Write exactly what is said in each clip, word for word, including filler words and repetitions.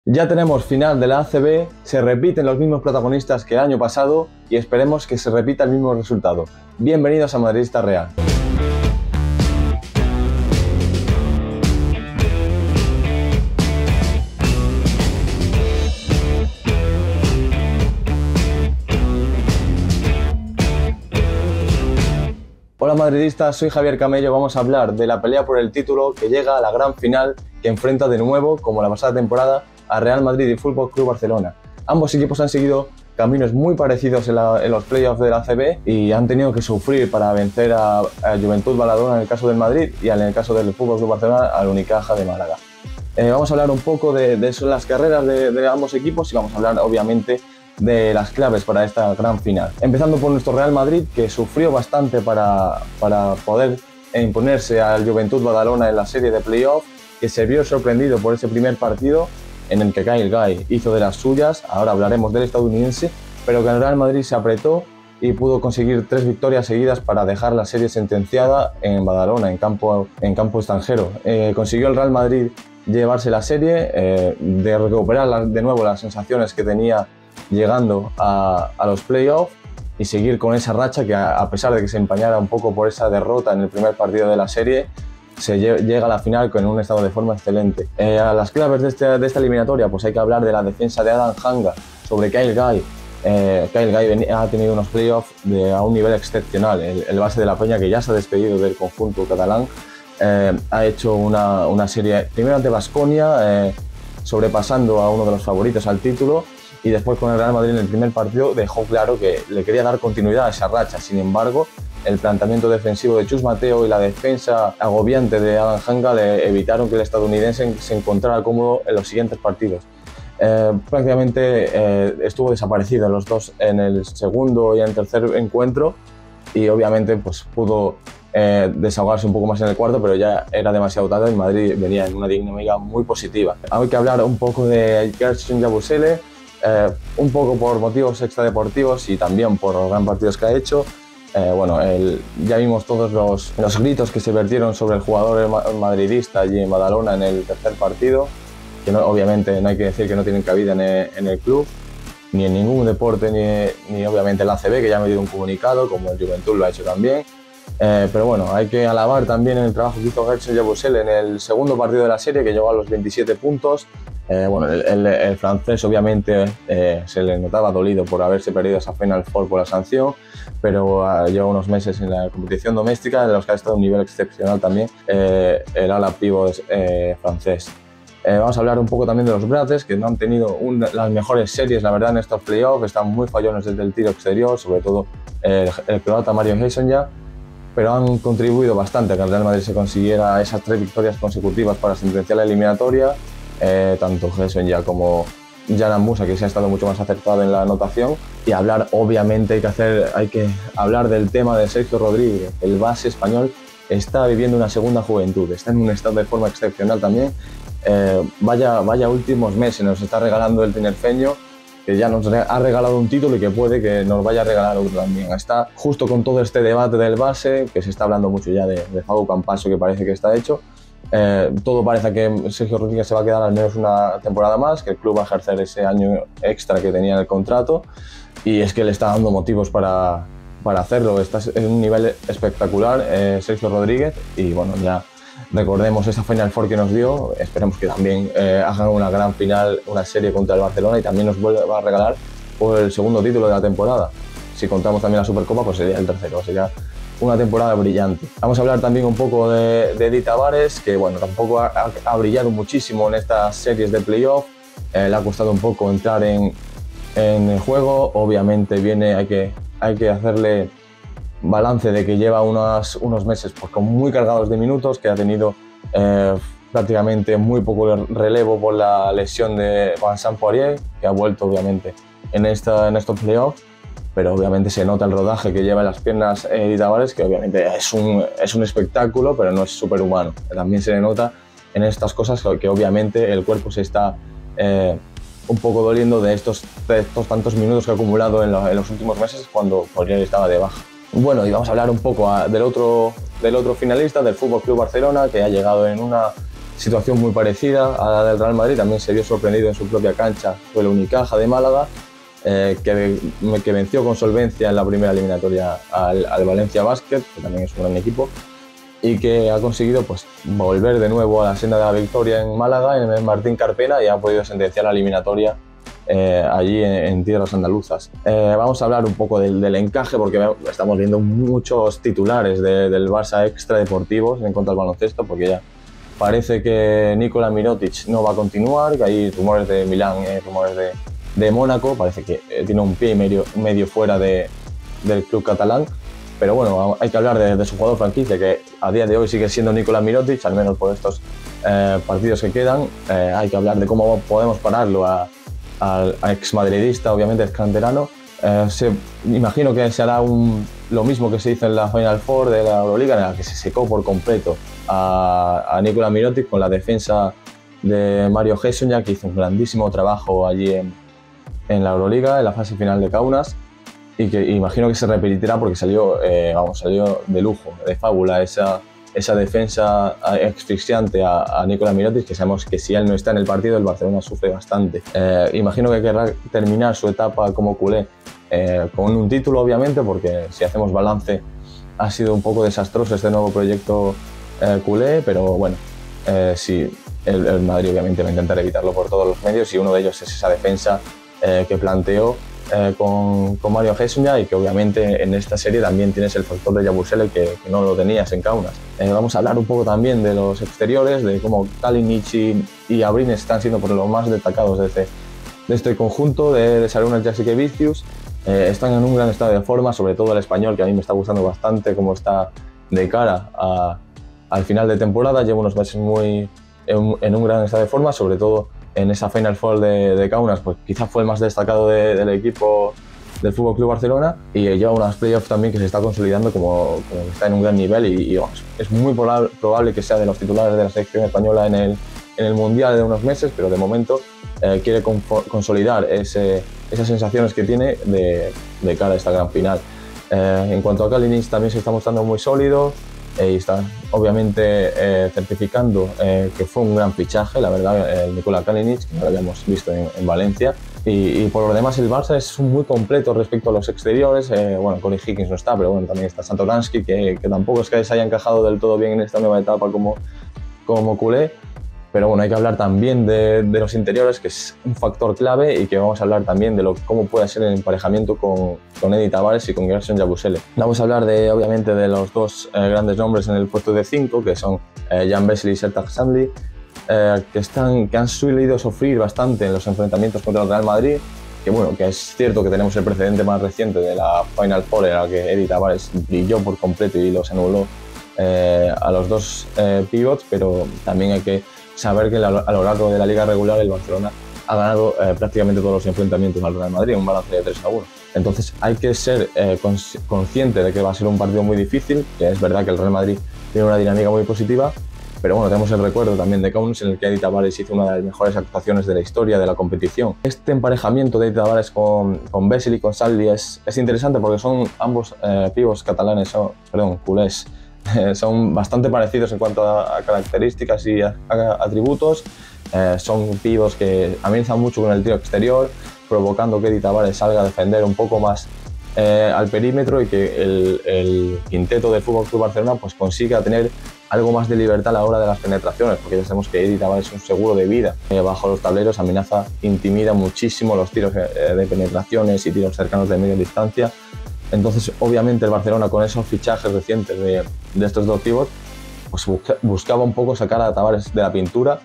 Ya tenemos final de la A C B, se repiten los mismos protagonistas que el año pasado y esperemos que se repita el mismo resultado. Bienvenidos a Madridista Real. Hola madridistas, soy Javier Camello. Vamos a hablar de la pelea por el título que llega a la gran final, que enfrenta de nuevo, como la pasada temporada, a Real Madrid y Fútbol Club Barcelona. Ambos equipos han seguido caminos muy parecidos en, la, en los playoffs de la A C B y han tenido que sufrir para vencer a, a Juventud Badalona en el caso del Madrid y en el caso del Fútbol Club Barcelona al Unicaja de Málaga. Eh, vamos a hablar un poco de, de eso, las carreras de, de ambos equipos y vamos a hablar obviamente de las claves para esta gran final. Empezando por nuestro Real Madrid, que sufrió bastante para, para poder imponerse al Juventud Badalona en la serie de playoff, que se vio sorprendido por ese primer partido en el que Kyle Guy hizo de las suyas. Ahora hablaremos del estadounidense, pero que el Real Madrid se apretó y pudo conseguir tres victorias seguidas para dejar la serie sentenciada en Badalona, en campo, en campo extranjero. Eh, consiguió el Real Madrid llevarse la serie, eh, de recuperar la, de nuevo las sensaciones que tenía llegando a, a los playoffs y seguir con esa racha que, a, a pesar de que se empañara un poco por esa derrota en el primer partido de la serie, se lle llega a la final con un estado de forma excelente. Eh, a las claves de, este, de esta eliminatoria, pues hay que hablar de la defensa de Adam Hanga sobre Kyle Guy. Eh, Kyle Guy ha tenido unos playoffs de, a un nivel excepcional. El, el base de la Peña, que ya se ha despedido del conjunto catalán, eh, ha hecho una, una serie primero ante Baskonia, eh, sobrepasando a uno de los favoritos al título, y después con el Real Madrid en el primer partido dejó claro que le quería dar continuidad a esa racha. Sin embargo, el planteamiento defensivo de Chus Mateo y la defensa agobiante de Adam Hanga le evitaron que el estadounidense se encontrara cómodo en los siguientes partidos. Eh, prácticamente eh, estuvo desaparecido en los dos, en el segundo y en el tercer encuentro, y obviamente pues, pudo eh, desahogarse un poco más en el cuarto, pero ya era demasiado tarde y Madrid venía en una dinámica muy positiva. Hay que hablar un poco de Gerson Yabusele, eh, un poco por motivos extradeportivos y también por los gran partidos que ha hecho. Eh, bueno, el, ya vimos todos los, los gritos que se vertieron sobre el jugador madridista allí en Badalona en el tercer partido, que no, obviamente no hay que decir que no tienen cabida en el, en el club, ni en ningún deporte, ni, ni obviamente en la A C B, que ya ha metido un comunicado, como el Juventud lo ha hecho también. Eh, pero bueno, hay que alabar también el trabajo que hizo Gerson Yabusele en el segundo partido de la serie, que llegó a los veintisiete puntos. Eh, bueno, el, el, el francés obviamente eh, se le notaba dolido por haberse perdido esa Final Four por la sanción, pero uh, lleva unos meses en la competición doméstica en los que ha estado a un nivel excepcional también eh, el ala pívot eh, francés. Eh, vamos a hablar un poco también de los Brates, que no han tenido un, las mejores series, la verdad, en estos playoffs. Están muy fallones desde el tiro exterior, sobre todo eh, el, el croata Mario Hesonja, pero han contribuido bastante a que el Real Madrid se consiguiera esas tres victorias consecutivas para sentenciar la eliminatoria. Eh, tanto Hesonja como Janan Musa, que se ha estado mucho más acertado en la anotación. Y hablar, obviamente, hay que, hacer, hay que hablar del tema de Sergio Rodríguez. El base español está viviendo una segunda juventud, está en un estado de forma excepcional también. Eh, vaya, vaya últimos meses nos está regalando el tinerfeño, que ya nos ha regalado un título y que puede que nos vaya a regalar otro también. Está justo con todo este debate del base, que se está hablando mucho ya de, de Fabio Campaso, que parece que está hecho. Eh, todo parece que Sergio Rodríguez se va a quedar al menos una temporada más, que el club va a ejercer ese año extra que tenía en el contrato, y es que le está dando motivos para, para hacerlo. Está en un nivel espectacular eh, Sergio Rodríguez, y bueno, ya recordemos esa Final Four que nos dio. Esperemos que también eh, hagan una gran final, una serie contra el Barcelona, y también nos vuelva a regalar por el segundo título de la temporada. Si contamos también la Supercopa, pues sería el tercero, sería una temporada brillante. Vamos a hablar también un poco de, de Edi Tavares, que bueno, tampoco ha, ha, ha brillado muchísimo en estas series de playoff. Eh, le ha costado un poco entrar en, en el juego. Obviamente viene, hay que, hay que hacerle balance de que lleva unos, unos meses pues, con muy cargados de minutos, que ha tenido eh, prácticamente muy poco relevo por la lesión de Vincent Poirier, que ha vuelto obviamente en, esta, en estos playoffs. Pero obviamente se nota el rodaje que lleva en las piernas Edi Tavares, que obviamente es un, es un espectáculo, pero no es superhumano. También se le nota en estas cosas que, que obviamente el cuerpo se está eh, un poco doliendo de estos, de estos tantos minutos que ha acumulado en, la, en los últimos meses cuando Poirier estaba de baja. Bueno, y vamos a hablar un poco a, del, otro, del otro finalista, del Fútbol Club Barcelona, que ha llegado en una situación muy parecida a la del Real Madrid, también se vio sorprendido en su propia cancha por el Unicaja de Málaga, eh, que, que venció con solvencia en la primera eliminatoria al, al Valencia Basket, que también es un gran equipo, y que ha conseguido pues, volver de nuevo a la senda de la victoria en Málaga, en el Martín Carpena, y ha podido sentenciar la eliminatoria eh, allí en, en tierras andaluzas. Eh, vamos a hablar un poco del, del encaje, porque estamos viendo muchos titulares de, del Barça extradeportivos en cuanto al baloncesto, porque ya parece que Nikola Mirotic no va a continuar, que hay rumores de Milán, eh, rumores de, de Mónaco, parece que eh, tiene un pie y medio, medio fuera de, del club catalán. Pero bueno, hay que hablar de, de su jugador franquicia, que a día de hoy sigue siendo Nikola Mirotic, al menos por estos eh, partidos que quedan. Eh, hay que hablar de cómo podemos pararlo a, a, a exmadridista, obviamente es canterano. Eh, se, imagino que se hará un, lo mismo que se hizo en la Final Four de la Euroliga, en la que se secó por completo a, a Nikola Mirotic con la defensa de Mario Hezonja, que hizo un grandísimo trabajo allí en, en la Euroliga, en la fase final de Kaunas. Y que imagino que se repetirá porque salió, eh, vamos, salió de lujo, de fábula, esa, esa defensa asfixiante a, a Nikola Mirotic, que sabemos que si él no está en el partido, el Barcelona sufre bastante. Eh, imagino que querrá terminar su etapa como culé eh, con un título, obviamente, porque si hacemos balance, ha sido un poco desastroso este nuevo proyecto eh, culé, pero bueno, eh, sí, el, el Madrid obviamente va a intentar evitarlo por todos los medios, y uno de ellos es esa defensa eh, que planteó Eh, con, con Mario Hezonja, y que obviamente en esta serie también tienes el factor de Yabusele que, que no lo tenías en Kaunas. Eh, vamos a hablar un poco también de los exteriores, de cómo Kalinic y, y Abrines están siendo por los más destacados de este, de este conjunto, de, de Sarunas Jasikevičius. Eh, están en un gran estado de forma, sobre todo el español, que a mí me está gustando bastante cómo está de cara a, al final de temporada. Lleva unos meses muy, en, en un gran estado de forma, sobre todo en esa Final Four de, de Kaunas, pues quizás fue el más destacado de, del equipo del F C Barcelona, y lleva unas playoffs también que se está consolidando como, como que está en un gran nivel, y, y vamos, es muy probable, probable que sea de los titulares de la selección española en el, en el Mundial de unos meses, pero de momento eh, quiere con, consolidar ese, esas sensaciones que tiene de, de cara a esta gran final. Eh, en cuanto a Kalinic, también se está mostrando muy sólido, y está obviamente eh, certificando eh, que fue un gran fichaje, la verdad, el Nikola Kalinic, que no lo habíamos visto en, en Valencia. Y, y por lo demás el Barça es muy completo respecto a los exteriores. Eh, bueno, Corey Higgins no está, pero bueno, también está Satoransky, que, que tampoco es que se haya encajado del todo bien en esta nueva etapa como, como culé. Pero bueno, hay que hablar también de, de los interiores, que es un factor clave, y que vamos a hablar también de lo, cómo puede ser el emparejamiento con, con Edi Tavares y con Gerson Yabusele. Vamos a hablar de, obviamente, de los dos eh, grandes nombres en el puesto de cinco, que son eh, Jan Vesely y Sertac Sandli, eh, que, están, que han solido sufrir bastante en los enfrentamientos contra el Real Madrid. Que bueno, que es cierto que tenemos el precedente más reciente de la Final Four, en la que Edi Tavares brilló por completo y los anuló eh, a los dos eh, pivots, pero también hay que saber que a lo largo de la liga regular el Barcelona ha ganado eh, prácticamente todos los enfrentamientos al Real Madrid, un balance de tres a uno. Entonces hay que ser eh, consciente de que va a ser un partido muy difícil, que es verdad que el Real Madrid tiene una dinámica muy positiva, pero bueno, tenemos el recuerdo también de Kaunas, en el que Edi Tavares hizo una de las mejores actuaciones de la historia de la competición. Este emparejamiento de Edi Tavares con, con Vesely y con Sandli es, es interesante, porque son ambos eh, pibos catalanes, son, perdón, culés, son bastante parecidos en cuanto a, a características y a, a atributos. Eh, son pibos que amenazan mucho con el tiro exterior, provocando que Edi Tavares salga a defender un poco más eh, al perímetro, y que el, el quinteto del F C Barcelona pues, consiga tener algo más de libertad a la hora de las penetraciones, porque ya sabemos que Edi Tavares es un seguro de vida. Eh, bajo los tableros amenaza, intimida muchísimo los tiros eh, de penetraciones y tiros cercanos de media distancia. Entonces, obviamente, el Barcelona, con esos fichajes recientes de, de estos dos pivots, pues busca, buscaba un poco sacar a Tavares de la pintura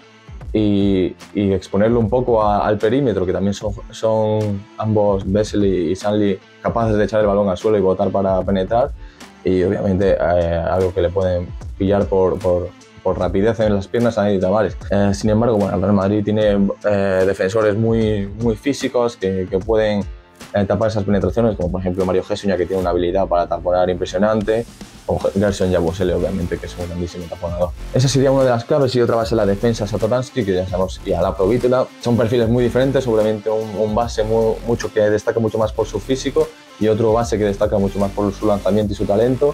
y, y exponerlo un poco a, al perímetro, que también son, son ambos, Vesely y Sandli, capaces de echar el balón al suelo y botar para penetrar, y obviamente eh, algo que le pueden pillar por, por, por rapidez en las piernas a Edi Tavares. Eh, sin embargo, bueno, el Real Madrid tiene eh, defensores muy, muy físicos que, que pueden Eh, tapar esas penetraciones, como por ejemplo Mario Hezonja, que tiene una habilidad para taponar impresionante, o Gerson Yabusele, obviamente, que es un grandísimo taponador. Esa sería una de las claves, y otra va a ser la defensa Satoransky, que ya sabemos, y a la Provitola. Son perfiles muy diferentes, seguramente un, un base muy, mucho que destaca mucho más por su físico, y otro base que destaca mucho más por su lanzamiento y su talento.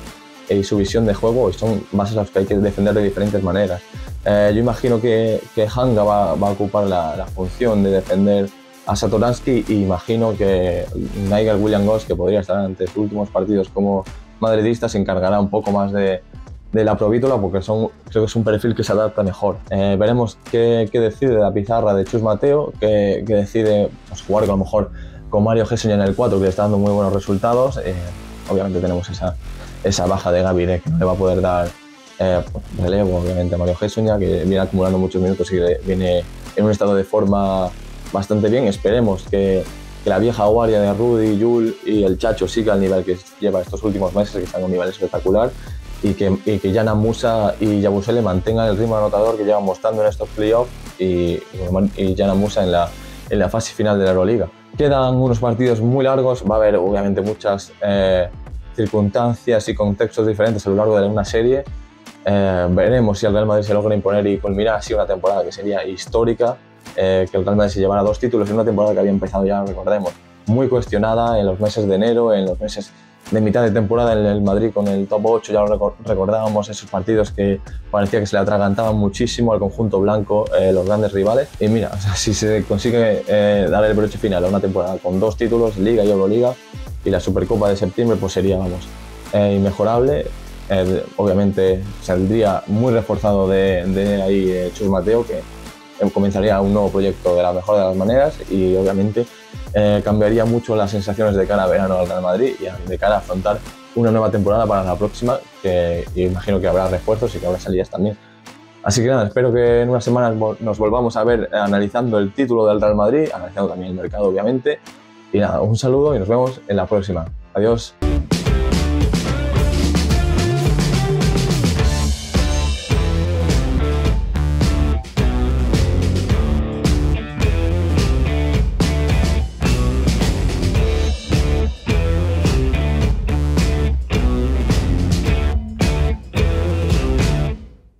y su visión de juego, y son bases a las que hay que defender de diferentes maneras. Eh, yo imagino que, que Hanga va, va a ocupar la, la función de defender a Satoransky, y imagino que Nigel Williams-Goss, que podría estar ante sus últimos partidos como madridista, se encargará un poco más de, de la provítola, porque son, creo que es un perfil que se adapta mejor. Eh, veremos qué, qué decide la pizarra de Chus Mateo, que, que decide pues, jugar con, a lo mejor con Mario Gessoña en el cuatro, que le está dando muy buenos resultados. Eh, obviamente tenemos esa, esa baja de Gavi, que no le va a poder dar eh, relevo obviamente a Mario Gessoña, que viene acumulando muchos minutos y viene en un estado de forma bastante bien. Esperemos que, que la vieja guardia de Rudy, Jul y el Chacho siga al nivel que lleva estos últimos meses, que están a un nivel espectacular, y que, y que Yana Musa y Yabusele mantengan el ritmo anotador que llevan mostrando en estos playoffs, y, y Yana Musa en la, en la fase final de la Euroliga. Quedan unos partidos muy largos, va a haber obviamente muchas eh, circunstancias y contextos diferentes a lo largo de una serie. Eh, veremos si el Real Madrid se logra imponer y culminar así una temporada que sería histórica, eh, que el Real Madrid se llevara dos títulos en una temporada que había empezado, ya recordemos, muy cuestionada en los meses de enero, en los meses de mitad de temporada en el Madrid con el top ocho, ya lo recordábamos, esos partidos que parecía que se le atragantaban muchísimo al conjunto blanco, eh, los grandes rivales. Y mira, o sea, si se consigue eh, dar el broche final a una temporada con dos títulos, Liga y Euroliga, y la Supercopa de septiembre, pues sería, vamos, eh, inmejorable. Eh, obviamente saldría muy reforzado de, de ahí eh, Chus Mateo, que comenzaría un nuevo proyecto de la mejor de las maneras, y obviamente eh, cambiaría mucho las sensaciones de cara a verano al Real Madrid y de cara a afrontar una nueva temporada para la próxima, que imagino que habrá refuerzos y que habrá salidas también. Así que nada, espero que en unas semanas nos volvamos a ver analizando el título del Real Madrid, analizando también el mercado obviamente, y nada, un saludo y nos vemos en la próxima. Adiós.